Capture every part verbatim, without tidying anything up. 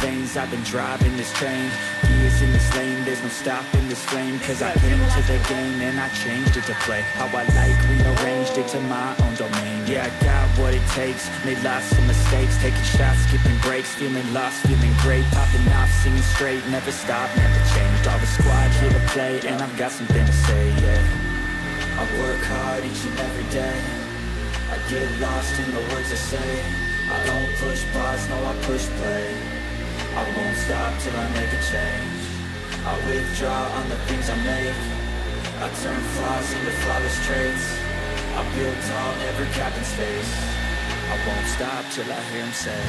veins, I've been driving this train. Years in this lane, there's no stopping this flame. Cause I came to the game and I changed it to play how I like, rearranged it to my own domain. Yeah, I got what it takes, made lots of mistakes, taking shots, skipping breaks, feeling lost, feeling great, popping off, singing straight, never stopped, never changed. All the squad here to play and I've got something to say, yeah. I work hard each and every day, I get lost in the words I say. I don't push pause, no I push play. I won't stop till I make a change. I withdraw on the things I make. I turn flaws into flawless traits. I build tall, never cap in space. I won't stop till I hear him say,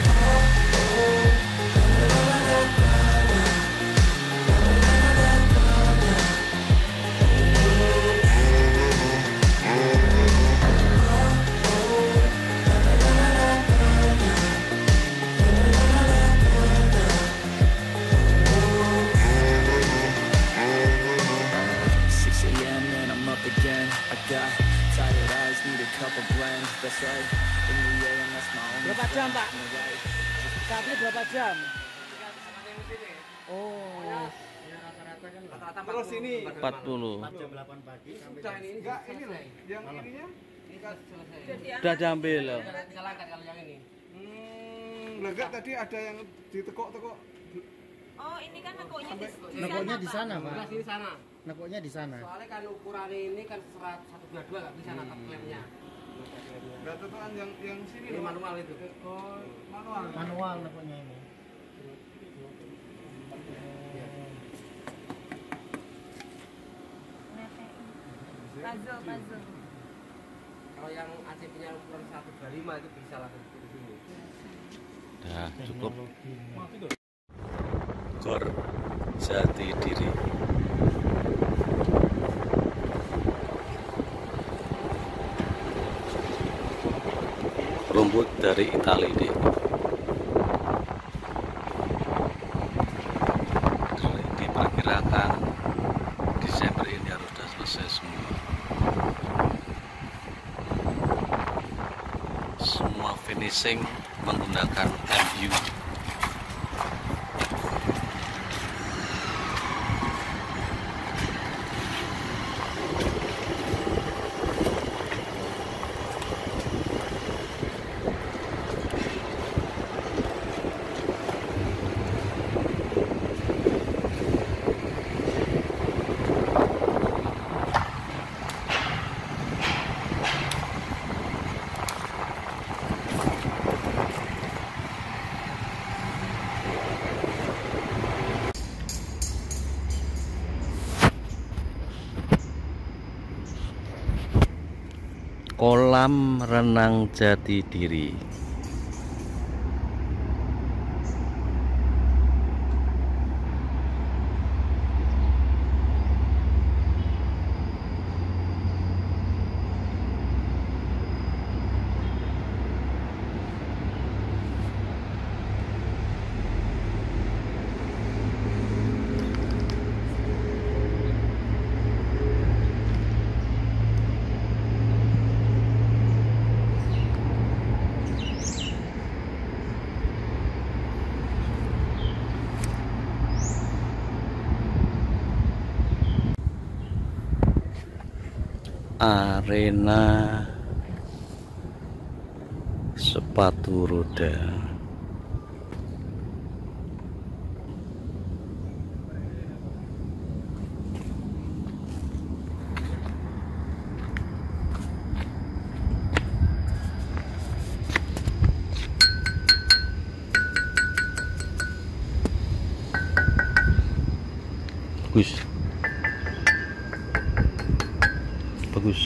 berapa jam Pak? Saatnya berapa jam? Oh, terus ini empat puluh. jam delapan pagi sudah ini enggak ini loh yang ininya Sudah diambil loh. bisa langkat kalau yang ini. Hmm, enggak tadi ada yang ditekuk-tekuk. Oh, ini kan nekuknya di, di nekuknya di sana, Pak. Di sini sana. Nekuknya di sana. Soalnya kan ukuran ini kan seratus dua puluh dua enggak bisa nangkap klemnya. Enggak tetukan yang yang sini loh. Manual itu. Oh, manual. Manual nekuknya ini. puzzle, puzzle. Kalau yang A C P-nya ukuran seratus dua puluh lima itu bisa langsung di sini. Nah, cukup. Gor Jati Diri. Rumput dari Italia ini. Diperkirakan Desember ini harus sudah selesai semua. Semua finishing menggunakan M U. Kolam renang Jati Diri. Arena sepatu roda. Bagus. Bagus.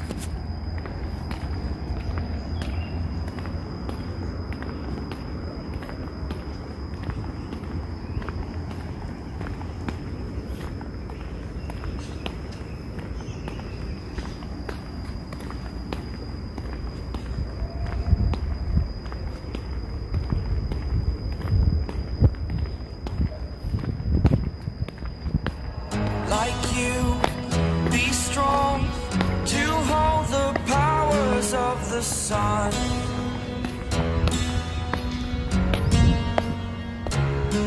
Like you, be strong to hold the powers of the sun.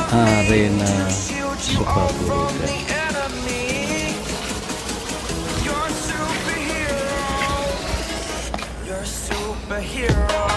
Arena Shield you all Sukabumi. from the enemy. You're a superhero. You're a superhero.